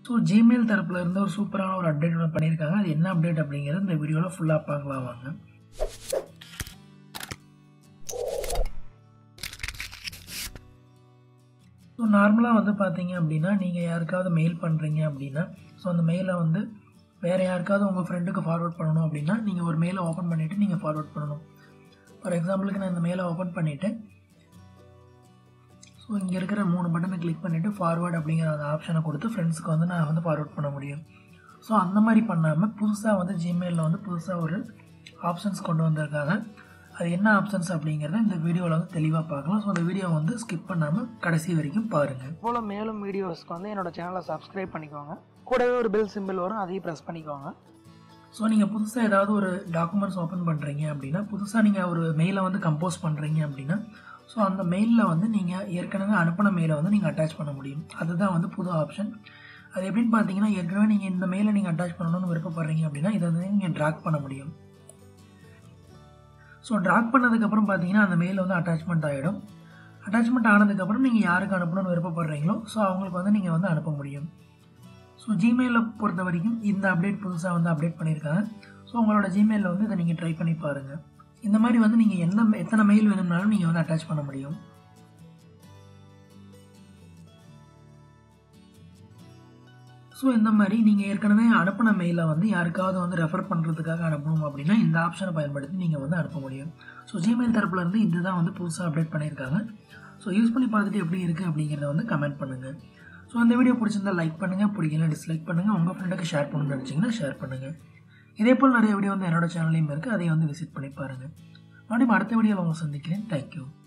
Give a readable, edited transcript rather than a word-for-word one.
So Gmail தரப்பில் இருந்து ஒரு சூப்பரான ஒரு அப்டேட் ஒன்று பண்ணியிருக்காங்க. அது என்ன அப்டேட் அப்படிங்கிறது இந்த வீடியோவில் ஃபுல்லாக பார்க்கலாம் வாங்க. ஸோ நார்மலாக வந்து பார்த்தீங்க அப்படின்னா, நீங்கள் யாருக்காவது மெயில் பண்ணுறீங்க அப்படின்னா, ஸோ அந்த மெயிலை வந்து வேறு யாருக்காவது உங்கள் ஃப்ரெண்டுக்கு ஃபார்வர்ட் பண்ணணும் அப்படின்னா, நீங்கள் ஒரு மெயிலை ஓப்பன் பண்ணிவிட்டு நீங்கள் ஃபார்வர்ட் பண்ணணும். ஃபார் எக்ஸாம்பிளுக்கு நான் இந்த மெயிலை ஓப்பன் பண்ணிவிட்டு, ஸோ இங்கே இருக்கிற 3 பட்டனை கிளிக் பண்ணிவிட்டு ஃபார்வர்ட் அப்படிங்கிற அந்த ஆப்ஷனை கொடுத்து ஃப்ரெண்ட்ஸுக்கு வந்து நான் வந்து ஃபார்வர்ட் பண்ண முடியும். ஸோ அந்த மாதிரி பண்ணாமல் புதுசாக வந்து ஜிமெயிலில் வந்து புதுசாக ஒரு ஆப்ஷன்ஸ் கொண்டு வந்திருக்காங்க. அது என்ன ஆப்ஷன்ஸ் அப்படிங்கிறத இந்த வீடியோவில் வந்து தெளிவாக பார்க்கலாம். ஸோ அந்த வீடியோவை வந்து ஸ்கிப் பண்ணாமல் கடைசி வரைக்கும் பாருங்கள். போல் மேலும் வீடியோஸ்க்கு வந்து என்னோடய சேனலை சப்ஸ்கிரைப் பண்ணிக்கோங்க. கூடவே ஒரு பெல் சிம்பிள் வரும், அதையும் ப்ரெஸ் பண்ணிக்கோங்க. ஸோ நீங்கள் புதுசாக ஏதாவது ஒரு டாக்குமெண்ட்ஸ் ஓப்பன் பண்ணுறீங்க அப்படின்னா, புதுசாக நீங்கள் ஒரு மெயிலை வந்து கம்போஸ் பண்ணுறீங்க அப்படின்னா, ஸோ அந்த மெயிலில் வந்து நீங்கள் ஏற்கனவே அனுப்பின மெயிலை வந்து நீங்கள் அட்டாச் பண்ண முடியும். அதுதான் வந்து புது ஆப்ஷன். அது எப்படின்னு பார்த்தீங்கன்னா, ஏற்கனவே நீங்கள் இந்த மெயிலை நீங்கள் அட்டாச் பண்ணணும்னு விருப்பப்படுறீங்க அப்படின்னா, இதை வந்து நீங்கள் ட்ராக் பண்ண முடியும். ஸோ ட்ராக் பண்ணதுக்கப்புறம் பார்த்தீங்கன்னா அந்த மெயில் வந்து அட்டாச்மெண்ட் ஆகிடும். அட்டாச்மெண்ட் ஆனதுக்கப்புறம் நீங்கள் யாருக்கு அனுப்பணும்னு விருப்பப்படுறீங்களோ ஸோ அவங்களுக்கு வந்து நீங்கள் வந்து அனுப்ப முடியும். ஸோ ஜிமெயிலை பொறுத்த வரைக்கும் இந்த அப்டேட் புதுசாக வந்து அப்டேட் பண்ணியிருக்காங்க. ஸோ உங்களோட ஜிமெயிலில் வந்து இதை நீங்கள் ட்ரை பண்ணி பாருங்கள். இந்த மாதிரி வந்து நீங்கள் எத்தனை மெயில் வேணும்னாலும் நீங்கள் வந்து அட்டாச் பண்ண முடியும். ஸோ இந்த மாதிரி நீங்கள் ஏற்கனவே அனுப்பின மெயிலை வந்து யாருக்காவது வந்து ரெஃபர் பண்ணுறதுக்காக அனுப்பணும் அப்படின்னா இந்த ஆப்ஷனை பயன்படுத்தி நீங்கள் வந்து அனுப்ப முடியும். ஸோ ஜிமெயில் தரப்புல இருந்து இதுதான் வந்து புதுசாக அப்டேட் பண்ணியிருக்காங்க. ஸோ யூஸ் பண்ணி பார்த்துட்டு எப்படி இருக்குது அப்படிங்கிறத வந்து கமெண்ட் பண்ணுங்கள். ஸோ அந்த வீடியோ பிடிச்சிருந்தா லைக் பண்ணுங்கள், பிடிக்கல டிஸ்லைக் பண்ணுங்கள், உங்கள் ஃப்ரெண்டுக்கு ஷேர் பண்ணணும்னு நினச்சிங்கன்னா ஷேர் பண்ணுங்கள். இதேபோல் நிறைய வீடியோ வந்து என்னோட சேனல்லையும் இருக்குது, அதையும் வந்து விசிட் பண்ணி பாருங்கள். மறுபடியும் அடுத்த வீடியோவில் உங்களை சந்திக்கிறேன். தேங்க்யூ.